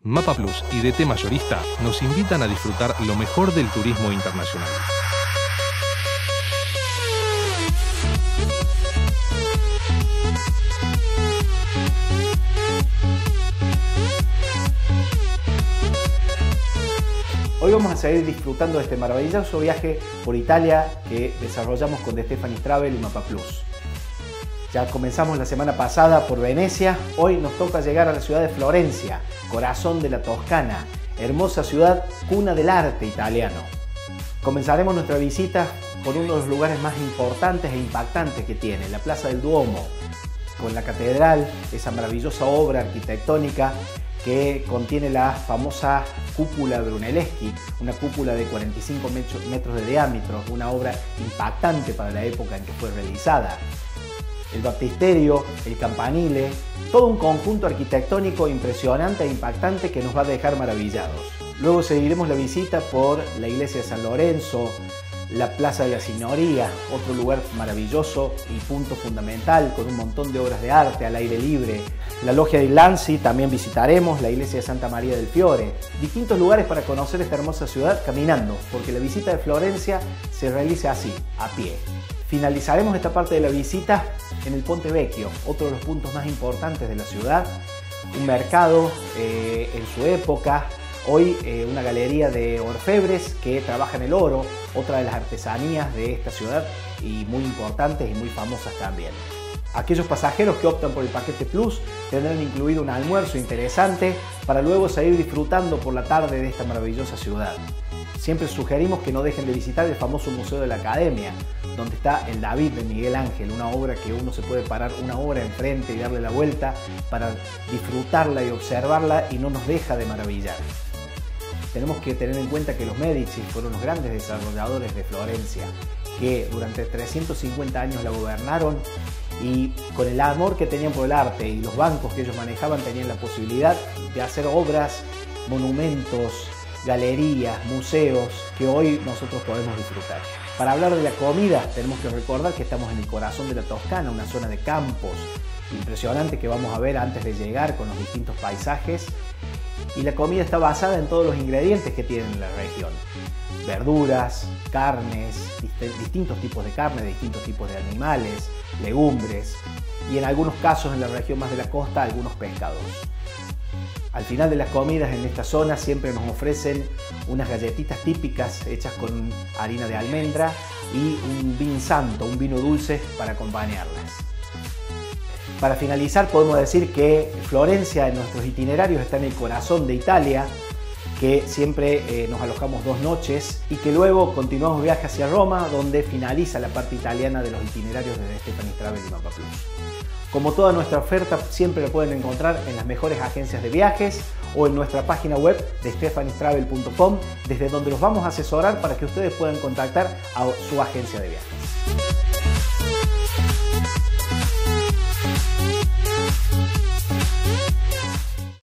Mapa Plus y DT Mayorista nos invitan a disfrutar lo mejor del turismo internacional. Hoy vamos a seguir disfrutando de este maravilloso viaje por Italia que desarrollamos con The Stefanis Travel y Mapa Plus. Ya comenzamos la semana pasada por Venecia, hoy nos toca llegar a la ciudad de Florencia, corazón de la Toscana, hermosa ciudad, cuna del arte italiano. Comenzaremos nuestra visita por uno de los lugares más importantes e impactantes que tiene, la Plaza del Duomo, con la catedral, esa maravillosa obra arquitectónica que contiene la famosa cúpula Brunelleschi, una cúpula de 45 metros de diámetro, una obra impactante para la época en que fue realizada. El baptisterio, el campanile, todo un conjunto arquitectónico impresionante e impactante que nos va a dejar maravillados. Luego seguiremos la visita por la iglesia de San Lorenzo, la Plaza de la Signoria, otro lugar maravilloso y punto fundamental con un montón de obras de arte al aire libre. La Loggia dei Lanzi también visitaremos, la iglesia de Santa María del Fiore. Distintos lugares para conocer esta hermosa ciudad caminando, porque la visita de Florencia se realiza así, a pie. Finalizaremos esta parte de la visita en el Ponte Vecchio, otro de los puntos más importantes de la ciudad. Un mercado en su época, hoy una galería de orfebres que trabajan el oro, otra de las artesanías de esta ciudad y muy importantes y muy famosas también. Aquellos pasajeros que optan por el paquete Plus tendrán incluido un almuerzo interesante para luego seguir disfrutando por la tarde de esta maravillosa ciudad. Siempre sugerimos que no dejen de visitar el famoso Museo de la Academia, donde está el David de Miguel Ángel, una obra que uno se puede parar una hora enfrente y darle la vuelta para disfrutarla y observarla y no nos deja de maravillar. Tenemos que tener en cuenta que los Medici fueron los grandes desarrolladores de Florencia, que durante 350 años la gobernaron y con el amor que tenían por el arte y los bancos que ellos manejaban tenían la posibilidad de hacer obras, monumentos, galerías, museos que hoy nosotros podemos disfrutar. Para hablar de la comida tenemos que recordar que estamos en el corazón de la Toscana, una zona de campos impresionante que vamos a ver antes de llegar con los distintos paisajes, y la comida está basada en todos los ingredientes que tienen la región. Verduras, carnes, distintos tipos de carne, distintos tipos de animales, legumbres y en algunos casos en la región más de la costa algunos pescados. Al final de las comidas en esta zona siempre nos ofrecen unas galletitas típicas hechas con harina de almendra y un vin santo, un vino dulce para acompañarlas. Para finalizar podemos decir que Florencia en nuestros itinerarios está en el corazón de Italia, que siempre nos alojamos 2 noches y que luego continuamos viaje hacia Roma, donde finaliza la parte italiana de los itinerarios de The Stefanis Travel y Mapa Plus. Como toda nuestra oferta siempre la pueden encontrar en las mejores agencias de viajes o en nuestra página web de stefanistravel.com, desde donde los vamos a asesorar para que ustedes puedan contactar a su agencia de viajes.